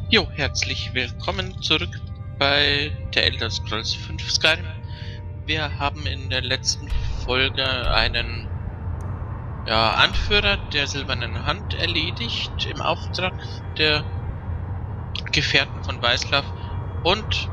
Jo, herzlich willkommen zurück bei der Elder Scrolls 5 Skyrim. Wir haben in der letzten Folge einen Anführer der Silbernen Hand erledigt im Auftrag der Gefährten von Weißlav und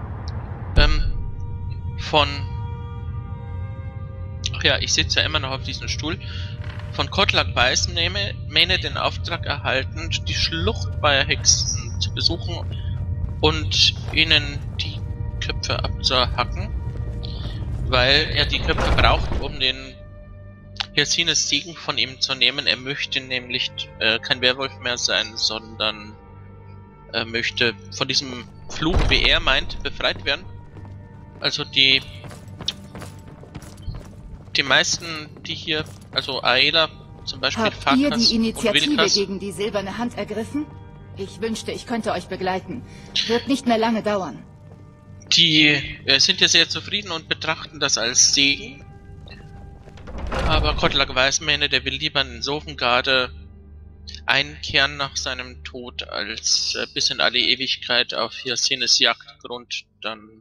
ich sitze ja immer noch auf diesem Stuhl, von Kotlag Weißmähne den Auftrag erhalten, die Schlucht bei Hexen zu besuchen und ihnen die Köpfe abzuhacken, weil er die Köpfe braucht, um den Hirsines Segen von ihm zu nehmen. Er möchte nämlich kein Werwolf mehr sein, sondern möchte von diesem Fluch, wie er meint, befreit werden. Also die meisten, die hier, also Aela zum Beispiel, Habt ihr die Initiative gegen die Silberne Hand ergriffen? Ich wünschte, ich könnte euch begleiten. Wird nicht mehr lange dauern. Die sind ja sehr zufrieden und betrachten das als Segen. Aber Kotlag Weißmähne, der will lieber in Sovngarde einkehren nach seinem Tod, als bis in alle Ewigkeit auf Hirsines Jagdgrund dann,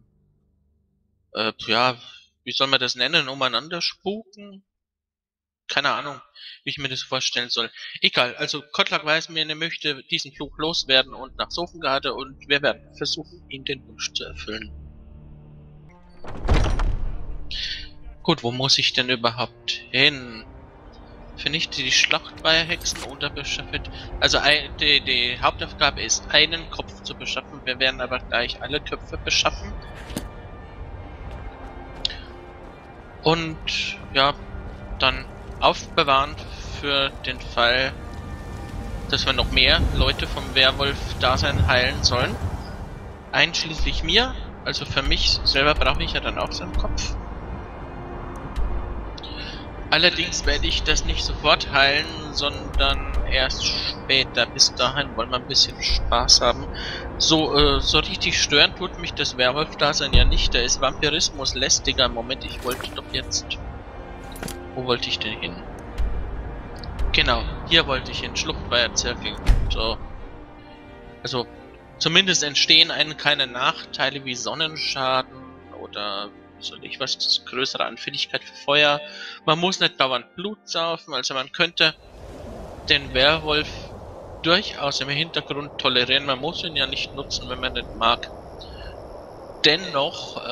wie soll man das nennen, umeinander spuken? Keine Ahnung, wie ich mir das vorstellen soll. Egal, also Kotlag Weißmähne möchte diesen Fluch loswerden und nach Sovngarde, und wir werden versuchen, ihm den Wunsch zu erfüllen. Gut, wo muss ich denn überhaupt hin? Vernichte die Schlacht bei Hexen oder beschaffe... Also die Hauptaufgabe ist, einen Kopf zu beschaffen. Wir werden aber gleich alle Köpfe beschaffen. Und ja, dann aufbewahren für den Fall, dass wir noch mehr Leute vom Werwolf-Dasein heilen sollen. Einschließlich mir. Also für mich selber brauche ich ja dann auch so einen Kopf. Allerdings werde ich das nicht sofort heilen, sondern erst später. Bis dahin wollen wir ein bisschen Spaß haben. So richtig stören tut mich das Werwolf-Dasein ja nicht. Da ist Vampirismus lästiger. Moment, ich wollte doch jetzt... Wo wollte ich denn hin? Genau, hier wollte ich hin. Schluchtweiherzirkel. So. Also, zumindest entstehen einem keine Nachteile wie Sonnenschaden oder... soll ich was, größere Anfälligkeit für Feuer. Man muss nicht dauernd Blut saufen, also man könnte den Werwolf durchaus im Hintergrund tolerieren. Man muss ihn ja nicht nutzen, wenn man nicht mag. Dennoch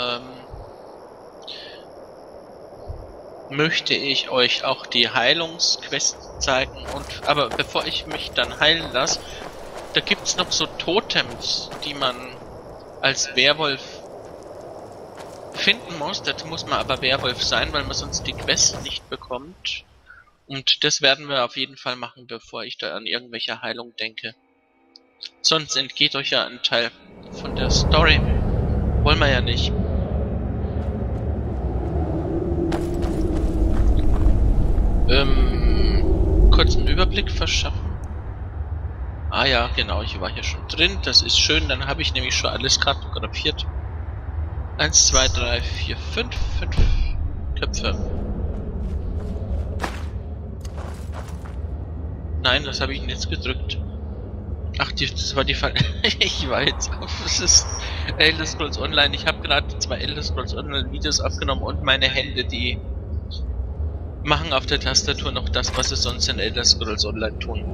möchte ich euch auch die Heilungsquest zeigen, aber bevor ich mich dann heilen lasse, da gibt's noch so Totems, die man als Werwolf finden muss. Dazu muss man aber Werwolf sein, weil man sonst die Quest nicht bekommt. Und das werden wir auf jeden Fall machen, bevor ich da an irgendwelche Heilung denke. Sonst entgeht euch ja ein Teil von der Story. Wollen wir ja nicht. Kurzen Überblick verschaffen. Ah ja, genau, ich war hier schon drin. Das ist schön, dann habe ich nämlich schon alles kartografiert. 1, 2, 3, 4, 5 Köpfe. Nein, was habe ich denn jetzt gedrückt? Ach, das war die Fall. Ich war jetzt auf. Das ist Elder Scrolls Online. Ich habe gerade 2 Elder Scrolls Online Videos aufgenommen und meine Hände, die machen auf der Tastatur noch das, was sie sonst in Elder Scrolls Online tun.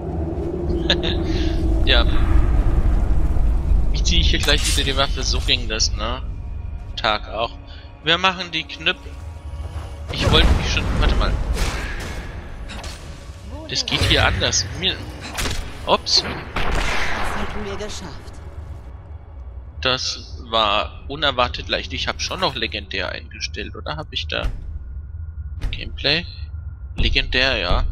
Ja. Ich ziehe hier gleich wieder die Waffe. So ging das, ne? Tag auch. Wir machen die Knüpp. Ich wollte mich schon... Warte mal. Das geht hier anders. Ups. Das hätten wir geschafft. Das war unerwartet leicht. Ich habe schon noch legendär eingestellt, oder? Habe ich da... Gameplay? Legendär, ja.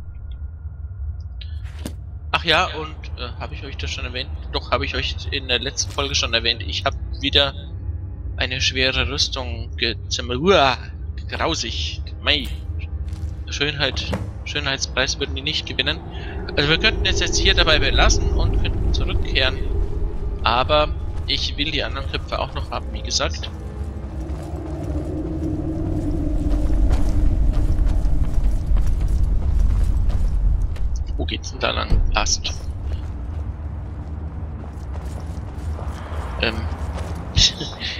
Ach ja, und habe ich euch das schon erwähnt? Doch, habe ich euch in der letzten Folge schon erwähnt. Ich habe wieder eine schwere Rüstung gezimmert. Grausig. Mei. Schönheitspreis würden die nicht gewinnen. Also wir könnten es jetzt hier dabei belassen und könnten zurückkehren. Aber ich will die anderen Köpfe auch noch haben, wie gesagt. Wo geht's denn da lang? Passt.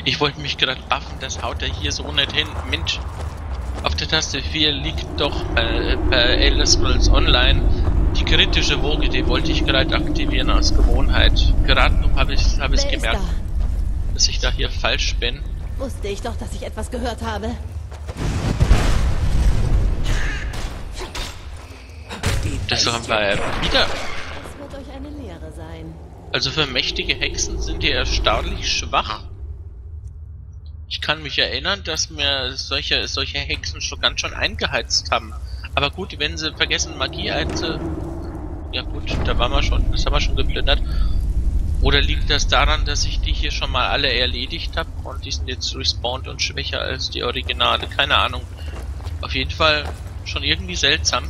Ich wollte mich gerade buffen, das haut er hier so nicht hin. Mensch, auf der Taste 4 liegt doch bei Elder Scrolls Online die kritische Woge, die wollte ich gerade aktivieren aus Gewohnheit. Gerade noch habe ich gemerkt, dass ich da hier falsch bin. Wusste ich doch, dass ich etwas gehört habe. Das haben wir wieder. Das wird euch eine Lehre sein. Also für mächtige Hexen sind die erstaunlich schwach. Ich kann mich erinnern, dass mir solche Hexen schon ganz schön eingeheizt haben. Aber gut, wenn sie vergessen Magie ja gut, da waren wir schon, das haben wir schon geplündert. Oder liegt das daran, dass ich die hier schon mal alle erledigt habe und die sind jetzt respawned und schwächer als die Originale? Keine Ahnung. Auf jeden Fall schon irgendwie seltsam.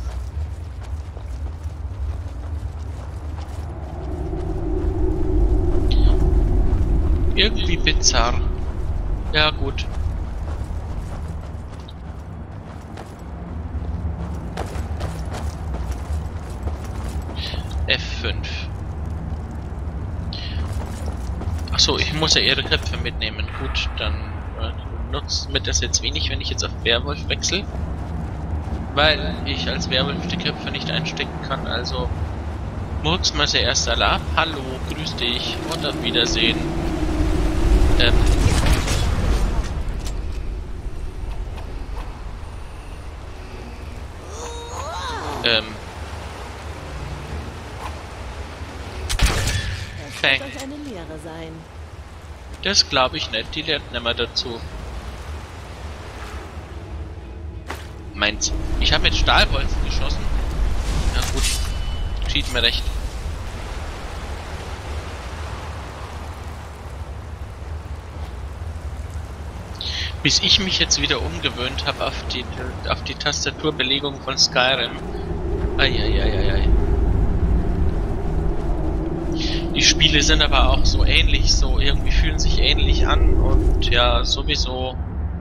Irgendwie bizarr. Ja gut. F5. Achso, ich muss ja ihre Köpfe mitnehmen. Gut, dann nutzt mir das jetzt wenig, wenn ich jetzt auf Werwolf wechsle. Weil ich als Werwolf die Köpfe nicht einstecken kann, also murks mal sie erst alle ab. Hallo, grüß dich und auf Wiedersehen. Das wird euch eine Lehre sein. Das glaube ich nicht, die lernt nicht mehr dazu. Meins. Ich habe mit Stahlbolzen geschossen. Ja gut, geschieht mir recht. Bis ich mich jetzt wieder umgewöhnt habe auf die Tastaturbelegung von Skyrim. Eieieiei. Die Spiele sind aber auch so ähnlich, so irgendwie fühlen sich ähnlich an und ja, sowieso.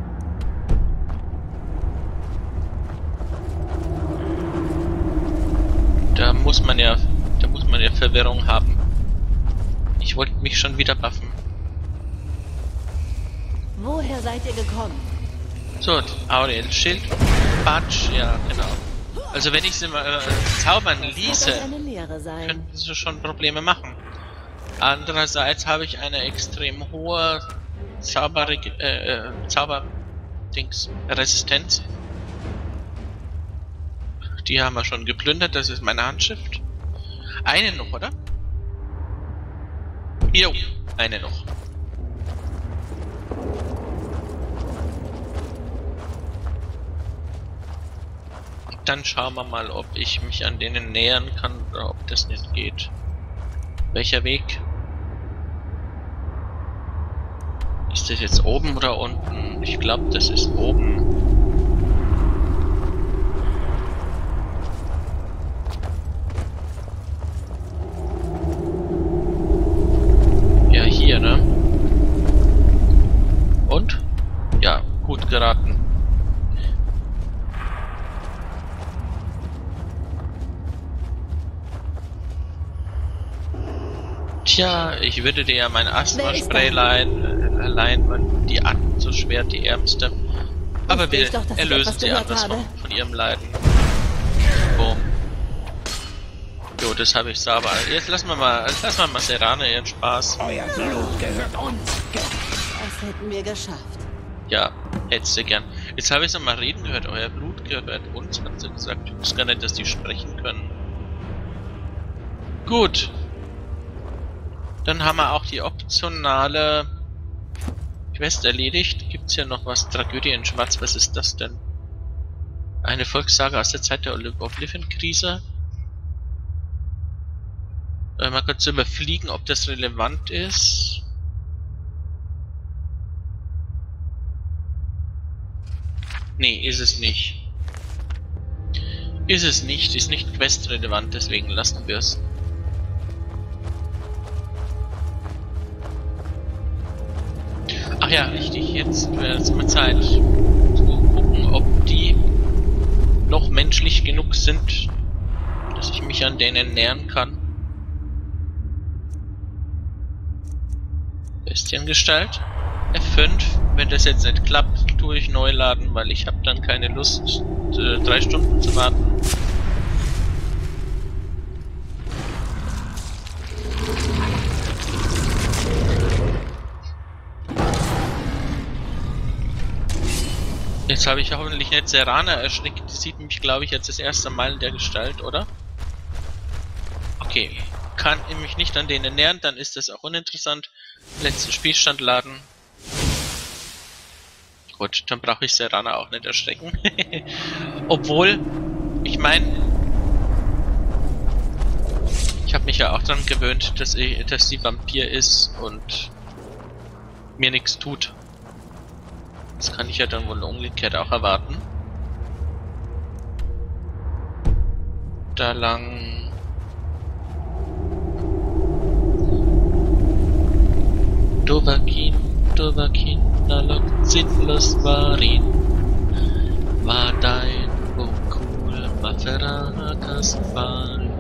Da muss man ja Verwirrung haben. Ich wollte mich schon wieder buffen. Woher seid ihr gekommen? So, Aurel, Schild, Batsch, ja, genau. Also wenn ich sie mal zaubern ließe, könnten sie schon Probleme machen. Andererseits habe ich eine extrem hohe Zauber-Resistenz. Die haben wir schon geplündert, das ist meine Handschrift. Eine noch, oder? Jo, eine noch. Dann schauen wir mal, ob ich mich an denen nähern kann oder ob das nicht geht. Welcher Weg? Ist das jetzt oben oder unten? Ich glaube, das ist oben. Ja, hier, ne? Und? Ja, gut geraten. Tja, ich würde dir ja mein Asthma-Spray leihen, weil die atmet so schwer, die Ärmste. Aber wir erlösen sie anders von ihrem Leiden. Boom. Jo, das habe ich sauber. Jetzt lassen wir mal Serana ihren Spaß. Euer Blut gehört uns. Das hätten wir geschafft. Ja, hättest du gern. Jetzt habe ich noch mal reden gehört. Euer Blut gehört uns, hat sie gesagt. Ich wusste gar nicht, dass die sprechen können. Gut. Dann haben wir auch die optionale Quest erledigt. Gibt's hier noch was? Tragödie in Schwarz, was ist das denn? Eine Volkssage aus der Zeit der Oblivion-Krise. Man kann zu überfliegen, ob das relevant ist. Nee, ist es nicht. Ist es nicht, ist nicht questrelevant, deswegen lassen wir es. Ach ja, richtig, jetzt wäre es mal Zeit zu gucken, ob die noch menschlich genug sind, dass ich mich an denen nähern kann. Bestiengestalt. F5. Wenn das jetzt nicht klappt, tue ich neu laden, weil ich habe dann keine Lust, 3 Stunden zu warten. Jetzt habe ich hoffentlich nicht Serana erschreckt. Die sieht mich, glaube ich, jetzt das erste Mal in der Gestalt, oder? Okay. Kann ich mich nicht an denen nähern, dann ist das auch uninteressant. Letzten Spielstand laden. Gut, dann brauche ich Serana auch nicht erschrecken. Obwohl, ich meine, ich habe mich ja auch daran gewöhnt, dass sie Vampir ist und mir nichts tut. Das kann ich ja dann wohl umgekehrt auch erwarten. Da lang. Dovahkiin, Nalok, sinnlos Varin. War dein Okul, Maferakas Fall.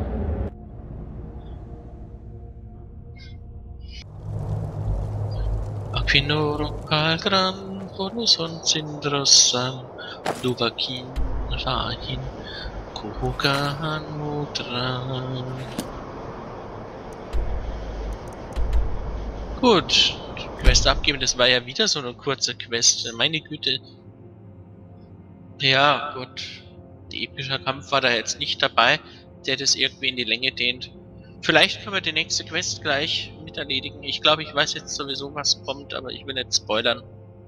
Aquinoro, Kalgran, Bonuson, Sindrosan, Dovahkiin, Rahin, Kuhukan, Mudran. Gut, Quest abgeben, das war ja wieder so eine kurze Quest, meine Güte. Ja, gut, der epische Kampf war da jetzt nicht dabei, der das irgendwie in die Länge dehnt. Vielleicht können wir die nächste Quest gleich mit erledigen. Ich glaube, ich weiß jetzt sowieso, was kommt, aber ich will nicht spoilern.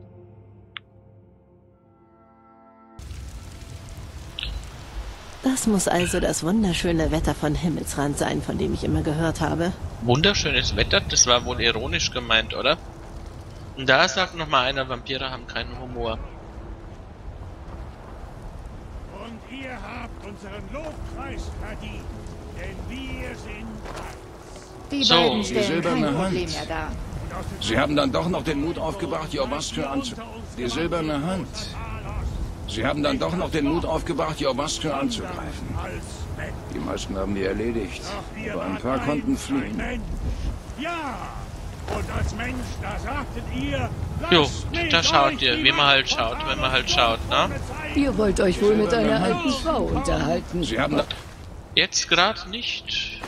Das muss also das wunderschöne Wetter von Himmelsrand sein, von dem ich immer gehört habe. Wunderschönes Wetter? Das war wohl ironisch gemeint, oder? Und da sagt nochmal einer, Vampire haben keinen Humor. Und ihr habt unseren Lobpreis verdient, denn wir sind Die So, beiden die stellen silberne kein Hand. Problem mehr dar. Sie haben dann doch noch den Mut aufgebracht, Jorvastra anzugreifen. Die silberne Hand. Sie haben dann doch noch den Mut aufgebracht, Jorvastra anzugreifen. Die meisten haben wir erledigt, aber ein paar konnten fliehen. Ja, und als Mensch, da sagtet ihr, Jo, da schaut ihr, wie man halt schaut, wenn man halt schaut, ne? Ihr wollt euch wohl mit einer alten Frau unterhalten. Sie haben doch Jetzt gerade nicht.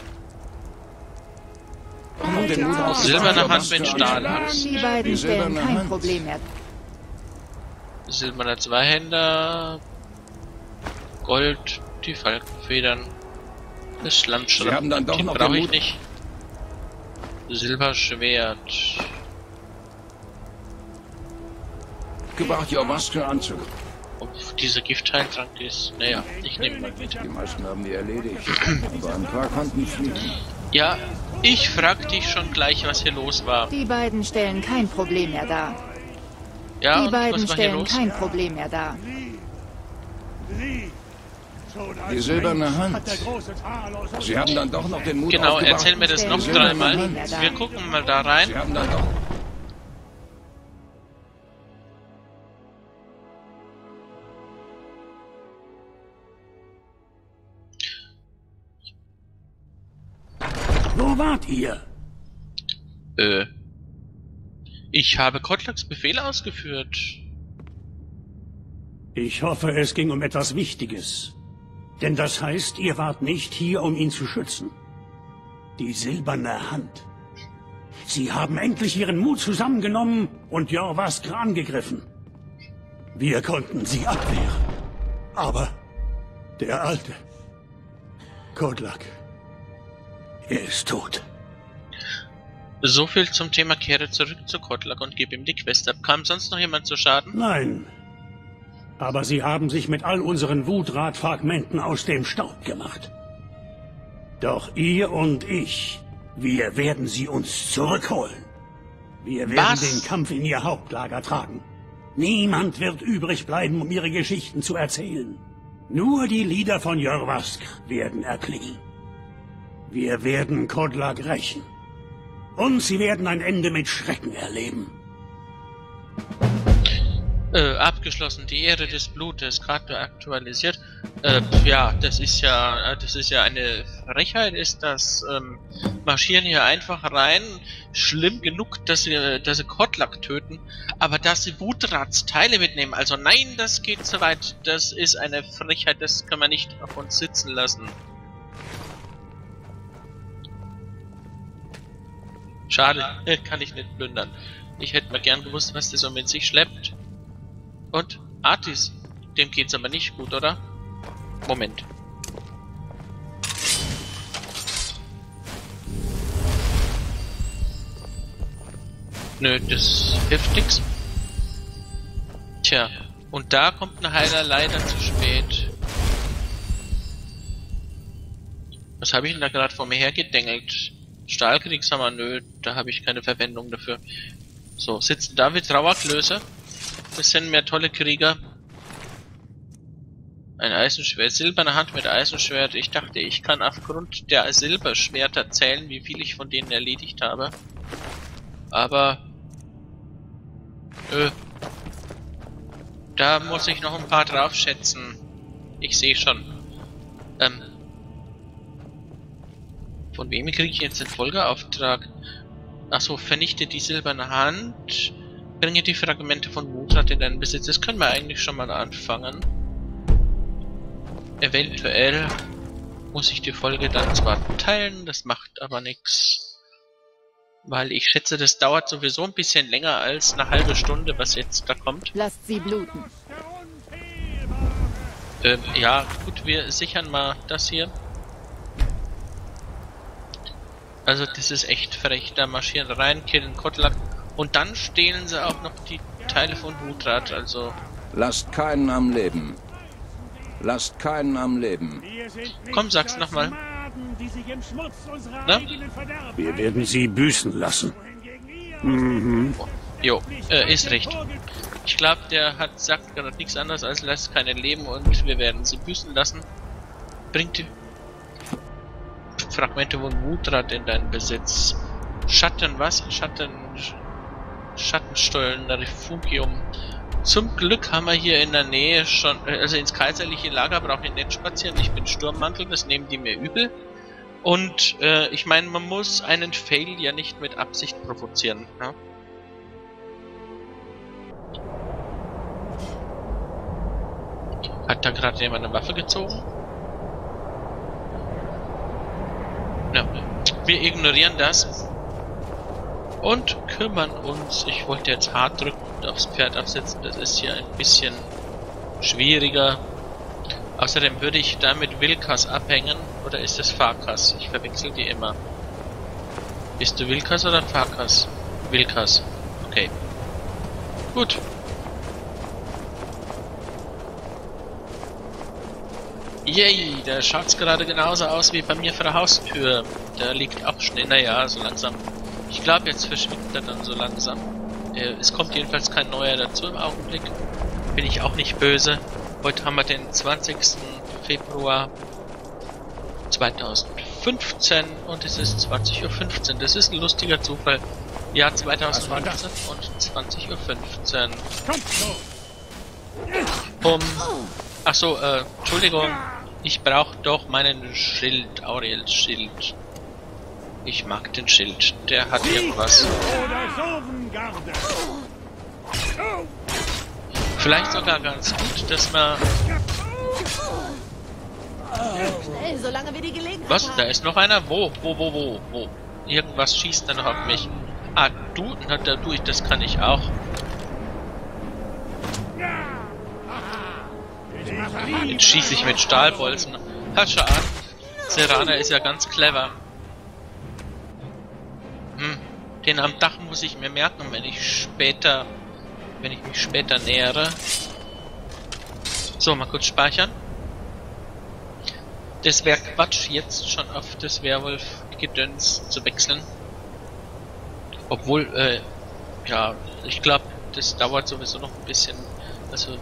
noch den Mut aufgebracht, Silberne Hand mit Jorvastra Stahl. anzugreifen. Die beiden Die stellen silberne kein Hand. Problem mehr. Silberner Zweihänder. Gold, die Falkenfedern. Das Sie haben Schlammschramm, dann doch die noch brauche den ich Mut nicht. Silberschwert. aufgebracht, Jorvastra anzugreifen. Ob dieser Giftheiltrank ist, naja, ich nehme mal mit. Die meisten haben wir erledigt, aber ein paar konnten fliehen. Ja, ich frag dich schon gleich, was hier los war. Die beiden stellen kein Problem mehr dar. Ja, Die und beiden was war hier stellen los? kein Problem mehr dar. Die silberne Hand. Sie haben dann doch noch den Mut Genau, aufgebracht. erzähl mir das noch Die dreimal. silberne Hand. Wir gucken mal da rein. Sie haben dann doch... Wo wart ihr? Ich habe Kotlaks Befehl ausgeführt. Ich hoffe, es ging um etwas Wichtiges. Denn das heißt, ihr wart nicht hier, um ihn zu schützen. Die silberne Hand. Sie haben endlich ihren Mut zusammengenommen und Jorvastra angegriffen. Wir konnten sie abwehren. Aber der alte Kodlak, er ist tot. So viel zum Thema Kehre zurück zu Kotlak und gib ihm die Quest ab. Kam sonst noch jemand zu Schaden? Nein. Aber sie haben sich mit all unseren Wutrat-Fragmenten aus dem Staub gemacht. Doch ihr und ich, wir werden sie uns zurückholen. Wir werden Was? den Kampf in ihr Hauptlager tragen. Niemand wird übrig bleiben, um ihre Geschichten zu erzählen. Nur die Lieder von Jorvastra werden erklingen. Wir werden Kodlak rächen. Und sie werden ein Ende mit Schrecken erleben. Abgeschlossen, die Ehre des Blutes, gerade aktualisiert. Ja, das ist ja eine Frechheit, ist das, marschieren hier einfach rein. Schlimm genug, dass sie Kotlak töten, aber dass sie Wutrats Teile mitnehmen. Also nein, das geht zu weit. Das ist eine Frechheit, das kann man nicht auf uns sitzen lassen. Schade, kann ich nicht plündern. Ich hätte mal gern gewusst, was das so mit sich schleppt. Und Artis, dem geht's aber nicht gut, oder? Moment. Nö, das hilft nix. Tja, und da kommt ein Heiler leider zu spät. Was habe ich denn da gerade vor mir hergedengelt? Stahlkriegshammer, nö, da habe ich keine Verwendung dafür. So, sitzen da wie Trauerklöße. Das sind mehr tolle Krieger. Ein Eisenschwert, silberne Hand mit Eisenschwert. Ich dachte, ich kann aufgrund der Silberschwerter zählen, wie viel ich von denen erledigt habe. Aber da muss ich noch ein paar drauf schätzen. Ich sehe schon. Von wem kriege ich jetzt den Folgeauftrag? Achso, vernichte die silberne Hand. Bringe die Fragmente von Wutrat in deinen Besitz. Das können wir eigentlich schon mal anfangen. Eventuell muss ich die Folge dann zwar teilen, das macht aber nichts. Weil ich schätze, das dauert sowieso ein bisschen länger als eine halbe Stunde, was jetzt da kommt. Lasst sie bluten. Ja, gut, wir sichern mal das hier. Also das ist echt frech, da marschieren rein, killen Kotlak und dann stehlen sie auch noch die Teile von Wutrat, also... Lasst keinen am Leben. Lasst keinen am Leben. Komm, sag's nochmal. Na? Wir werden sie büßen lassen. Jo, ist recht. Ich glaube, der sagt gerade nichts anderes als lasst keine leben und wir werden sie büßen lassen. Bringt die Fragmente von Wutrat in deinen Besitz. Schatten was? Schattenstollen, Refugium. Zum Glück haben wir hier in der Nähe schon, also ins kaiserliche Lager brauche ich nicht spazieren. Ich bin Sturmmantel, das nehmen die mir übel. Und ich meine, man muss einen Fail ja nicht mit Absicht provozieren. Ja? Hat da gerade jemand eine Waffe gezogen? Ja, wir ignorieren das und kümmern uns. Ich wollte jetzt hart drücken und aufs Pferd absetzen. Das ist hier ein bisschen schwieriger. Außerdem würde ich damit Wilkas abhängen. Oder ist es Farkas? Ich verwechsel die immer. Bist du Wilkas oder Farkas? Wilkas. Okay. Gut. Yay, da schaut's gerade genauso aus wie bei mir vor der Haustür. Da liegt auch Schnee, naja, so langsam. Ich glaube, jetzt verschwindet er dann so langsam. Es kommt jedenfalls kein neuer dazu im Augenblick. Bin ich auch nicht böse. Heute haben wir den 20. Februar 2015 und es ist 20:15 Uhr. Das ist ein lustiger Zufall. Jahr 2015 und 20:15 Uhr. Achso, Entschuldigung. Ich brauche doch meinen Schild, Auriels Schild. Ich mag den Schild, der hat irgendwas. Vielleicht sogar ganz gut, dass man... Schnell, solange wir die Gelegenheit Was? haben. Da ist noch einer? Wo? Irgendwas schießt da noch auf mich. Ah, du? Na, da tue ich, das kann ich auch. Jetzt schieße ich mit Stahlbolzen. Hasche an. Serana ist ja ganz clever. Den am Dach muss ich mir merken, wenn ich mich später nähere. So, mal kurz speichern. Das wäre Quatsch, jetzt schon auf das Werwolf-Gedöns zu wechseln. Obwohl, ja, ich glaube, das dauert sowieso noch ein bisschen. Also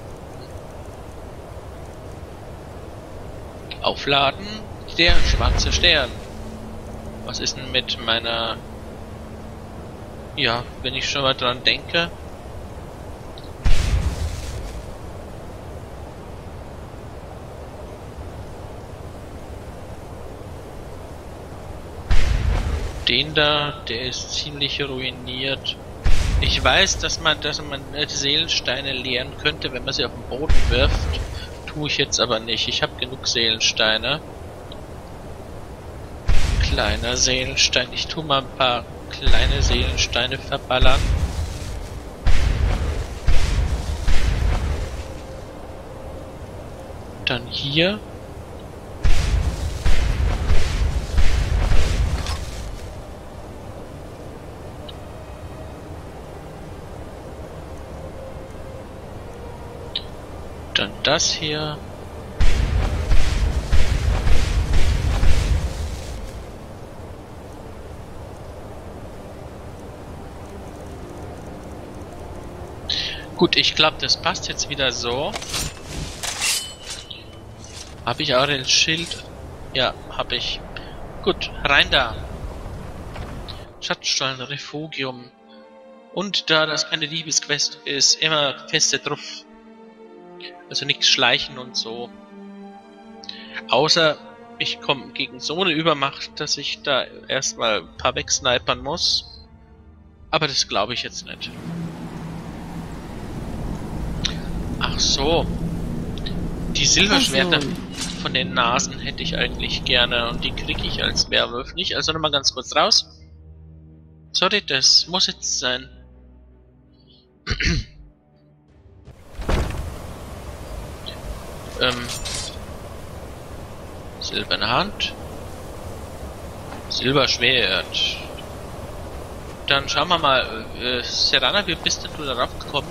aufladen. Der schwarze Stern. Was ist denn mit meiner... Ja, wenn ich schon mal dran denke. Den da, der ist ziemlich ruiniert. Ich weiß, dass man Seelensteine leeren könnte, wenn man sie auf den Boden wirft. Tue ich jetzt aber nicht. Ich habe genug Seelensteine. Kleiner Seelenstein. Ich tue mal ein paar kleine Seelensteine verballern. Dann hier. Dann das hier. Gut, ich glaube, das passt jetzt wieder so. Habe ich Aurels Schild? Ja, habe ich. Gut, rein da. Schatzstollen, Refugium. Und da das keine Liebesquest ist, immer feste drauf. Also nichts schleichen und so. Außer ich komme gegen so eine Übermacht, dass ich da erstmal ein paar wegsnipern muss. Aber das glaube ich jetzt nicht. Ach so. Die Silberschwerter von den Nasen hätte ich eigentlich gerne und die kriege ich als Werwolf nicht. Also nochmal ganz kurz raus. Sorry, das muss jetzt sein. Silberne Hand. Silberschwert. Dann schauen wir mal, Serana, wie bist denn du darauf gekommen?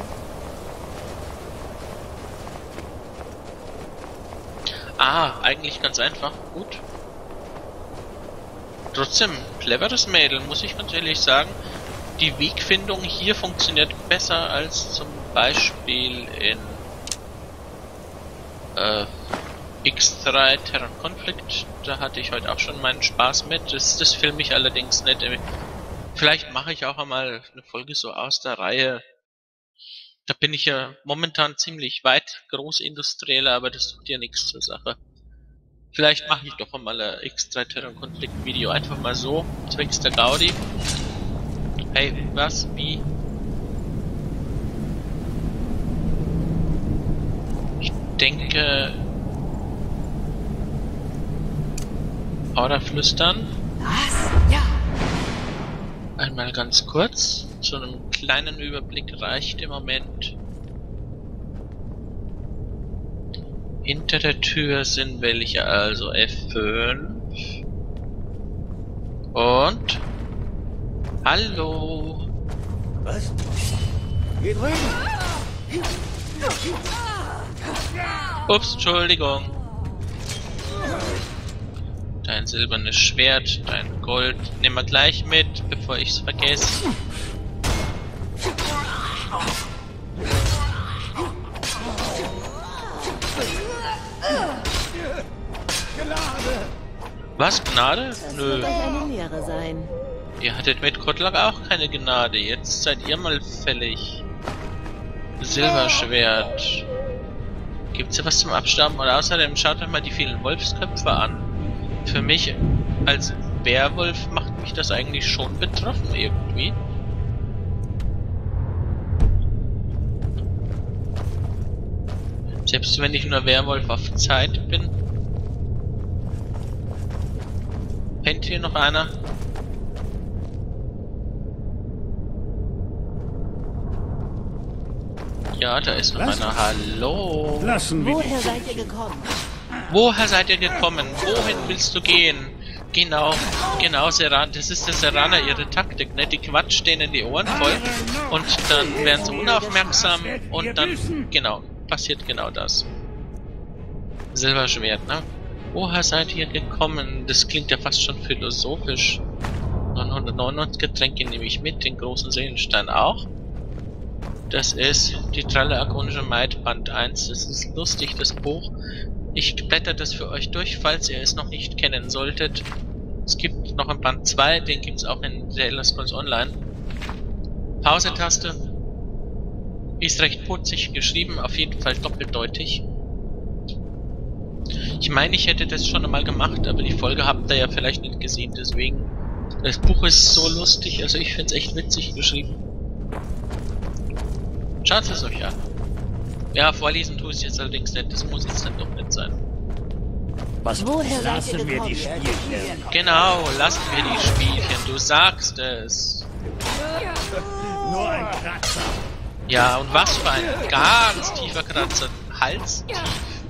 Ah, eigentlich ganz einfach. Gut. Trotzdem, cleveres Mädel, muss ich ganz ehrlich sagen. Die Wegfindung hier funktioniert besser als zum Beispiel in X3 Terran Conflict. Da hatte ich heute auch schon meinen Spaß mit. Das filme ich allerdings nicht. Vielleicht mache ich auch einmal eine Folge so aus der Reihe. Da bin ich ja momentan ziemlich weit großindustrieller, aber das tut ja nichts zur Sache. Vielleicht mache ich doch einmal ein X3 Terran Conflict Video. Einfach mal so, zwecks der Gaudi. Hey, was? Wie? Ich denke... Aura flüstern. Was? Ja. Einmal ganz kurz. Zu einem kleinen Überblick reicht im Moment. Hinter der Tür sind welche, also F5. Und... Hallo! Was? Geh drüben! Ups, Entschuldigung. Dein silbernes Schwert, dein Gold. Nehmen wir gleich mit, bevor ich's vergesse. Was? Gnade? Nö. Eine Lehre sein. Ihr hattet mit Kotlak auch keine Gnade. Jetzt seid ihr mal fällig. Silberschwert. Gibt's hier was zum Abstauben? Und außerdem schaut euch mal die vielen Wolfsköpfe an. Für mich als Werwolf macht mich das eigentlich schon betroffen irgendwie. Selbst wenn ich nur Werwolf auf Zeit bin. Pennt hier noch einer? Ja, da ist noch einer. Hallo. Lassen wir Woher seid ihr gekommen? Woher seid ihr gekommen? Wohin willst du gehen? Genau, Serana. Das ist der Serana, ihre Taktik, ne? Die quatscht denen in die Ohren voll und dann werden sie unaufmerksam und dann, genau, passiert genau das. Silberschwert, ne? Woher seid ihr gekommen? Das klingt ja fast schon philosophisch. 999 Getränke nehme ich mit, den großen Seelenstein auch. Das ist die Tralle Argonische Maid Band 1. Das ist lustig, das Buch. Ich blätter das für euch durch, falls ihr es noch nicht kennen solltet. Es gibt noch ein Band 2, den gibt es auch in The Elder Scrolls Online. Pause-Taste. Ist recht putzig geschrieben, auf jeden Fall doppeldeutig. Ich meine, ich hätte das schon einmal gemacht, aber die Folge habt ihr ja vielleicht nicht gesehen, deswegen Das Buch ist so lustig, also ich finde es echt witzig geschrieben. Schaut es euch an. Ja, vorlesen tue ich es jetzt allerdings nicht, das muss jetzt dann doch nicht sein. Woher Lassen seid ihr wir die gekommen? Spielchen. Genau, lassen wir die Spielchen, du sagst es. Nur ein Kratzer. Ja, und was für ein ganz tiefer Kratzer. Hals tief.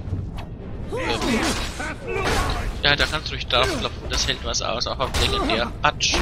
Ja, da kannst du ruhig draufklopfen, das hält was aus, auch auf legendär. Patsch.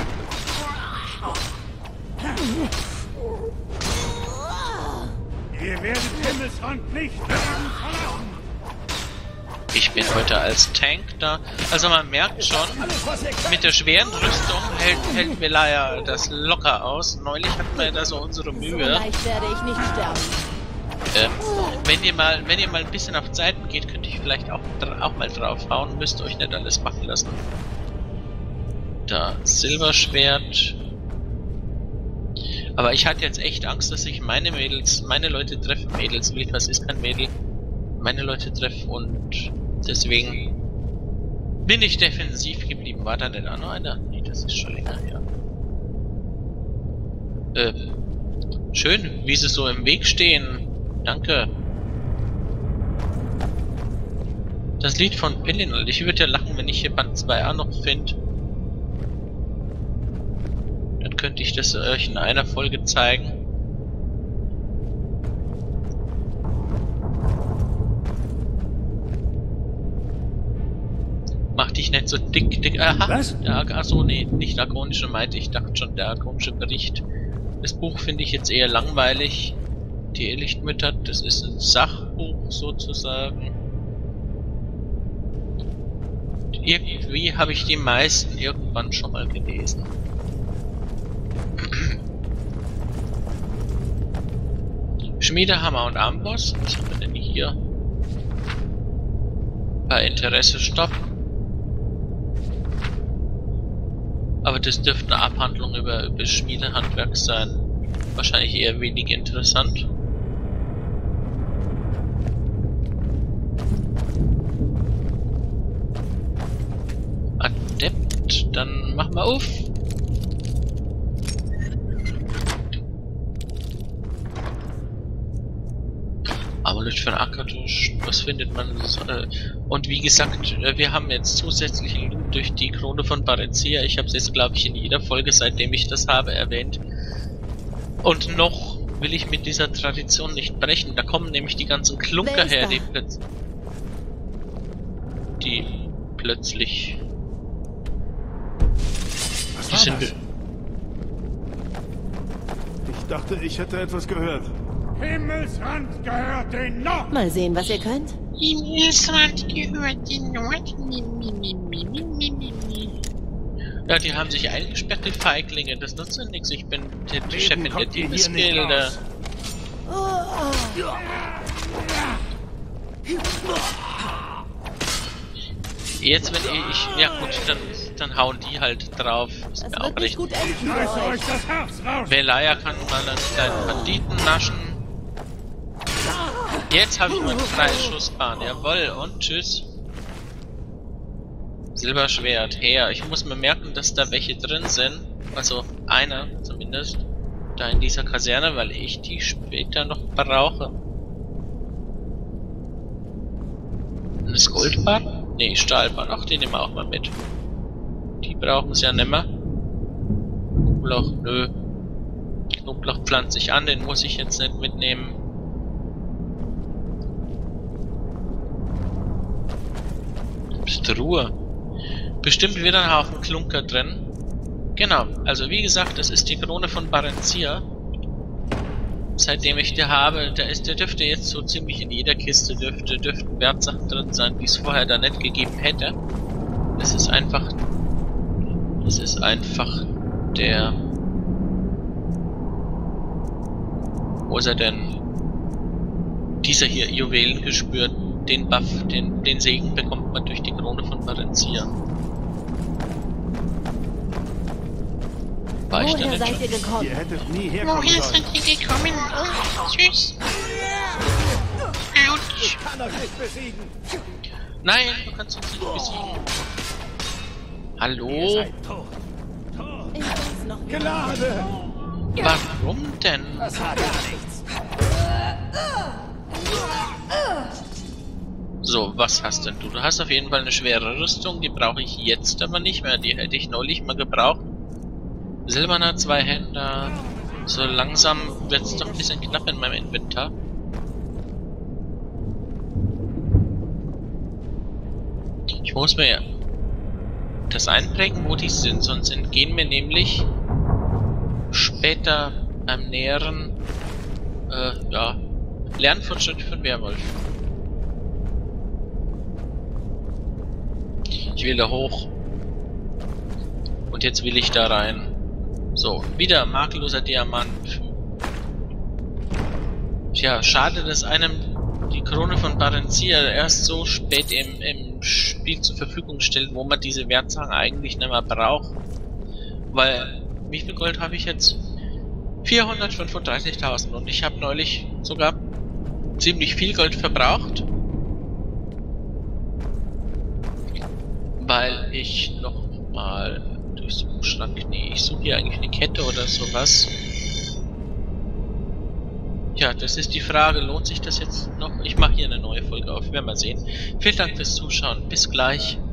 Ihr werdet Himmelsrand nicht verlassen. Ich bin heute als Tank da. Also man merkt schon, mit der schweren Rüstung hält Velaya das locker aus. Neulich hatten wir da so unsere So Mühe. leicht werde ich nicht sterben. Wenn ihr mal ein bisschen auf Seiten geht, könnte ich vielleicht auch mal draufhauen. Müsst euch nicht alles machen lassen. Da, Silberschwert. Aber ich hatte jetzt echt Angst, dass ich meine Leute treffen. Mädels, was ist kein Mädel? Meine Leute treffen und deswegen bin ich defensiv geblieben. War da nicht auch noch einer? Nee, das ist schon länger her. Schön, wie sie so im Weg stehen. Danke. Das Lied von Pellinal. Ich würde ja lachen, wenn ich hier Band 2a noch finde. Dann könnte ich das euch in einer Folge zeigen. Mach dich nicht so dick. Aha. Was? Achso, nee, nicht drakonische meinte ich. Dachte schon, der drakonische Bericht. Das Buch finde ich jetzt eher langweilig. Die Irrlichtmütter, das ist ein Sachbuch sozusagen. Irgendwie habe ich die meisten irgendwann schon mal gelesen. Schmiedehammer und Amboss. Was haben wir denn hier? Bei Interesse Stopp. Aber das dürfte eine Abhandlung über Schmiedehandwerk sein. Wahrscheinlich eher wenig interessant. Adept, dann machen wir auf. Amulett für den Akkadusch, was findet man? Und wie gesagt, wir haben jetzt zusätzlichen Loot durch die Krone von Barenziah. Ich habe es jetzt, glaube ich, in jeder Folge, seitdem ich das habe, erwähnt. Und noch will ich mit dieser Tradition nicht brechen. Da kommen nämlich die ganzen Klunker her, die plötzlich... Was war das? Ich dachte, ich hätte etwas gehört. Himmelsrand gehört den Nord. Mal sehen, was ihr könnt. Himmelsrand gehört den Nord. Ja, die haben sich eingesperrt, die Feiglinge. Das nutzt ja nichts. Ich bin die Chefin der Diebesgilde. Jetzt, wenn ich... Ja gut, dann hauen die halt drauf. Ist Das mir auch wird nicht recht. gut enden für Reißt euch euch. das Herz raus. Velaya kann mal einen kleinen Banditen naschen. Jetzt habe ich mal eine freie Schussbahn. Jawohl, und tschüss. Silberschwert, her. Ich muss mir merken, dass da welche drin sind. Also einer zumindest. Da in dieser Kaserne, weil ich die später noch brauche. Das Goldbahn? Nee, Stahlbahn. Ach, den nehmen wir auch mal mit. Die brauchen es ja nimmer. Knoblauch, nö. Knoblauch pflanze ich an, den muss ich jetzt nicht mitnehmen. Truhe. Bestimmt wieder ein Haufen Klunker drin. Genau, also wie gesagt, das ist die Krone von Barenziah. Seitdem ich die habe, der dürfte jetzt so ziemlich in jeder Kiste dürften Wertsachen drin sein, die es vorher da nicht gegeben hätte. Das ist einfach der... Wo ist er denn? Dieser hier, Juwelen gespürt. Den Buff, den Segen bekommt man durch die Krone von Barenziah. War ich da Woher nicht seid schon? ihr gekommen? Ihr hättet nie herkommen Woher sollen. seid ihr gekommen? Oh, tschüss. Autsch. Kann euch nicht besiegen. Nein, du kannst uns nicht besiegen. Hallo? Ihr seid tot. Tot. noch Gnade! Warum denn? Das war gar nichts. So, was hast denn du? Du hast auf jeden Fall eine schwere Rüstung, die brauche ich jetzt aber nicht mehr. Die hätte ich neulich mal gebraucht. Silberner Zweihänder. So langsam wird es doch ein bisschen knapp in meinem Inventar. Ich muss mir das einprägen, wo die sind, sonst entgehen mir nämlich später beim näheren Lernfortschritt von Werwolf. Ich will da hoch. Und jetzt will ich da rein. So, wieder makelloser Diamant. Tja, schade, dass einem die Krone von Barenzier erst so spät im Spiel zur Verfügung stellt, wo man diese Wertsachen eigentlich nicht mehr braucht. Weil, wie viel Gold habe ich jetzt? 435.000 und ich habe neulich sogar ziemlich viel Gold verbraucht. Weil ich noch mal Durchsuchungsschrank, nee, ich suche hier eigentlich eine Kette oder sowas. Ja, das ist die Frage, lohnt sich das jetzt noch? Ich mache hier eine neue Folge auf, werden wir sehen. Vielen Dank fürs Zuschauen, bis gleich.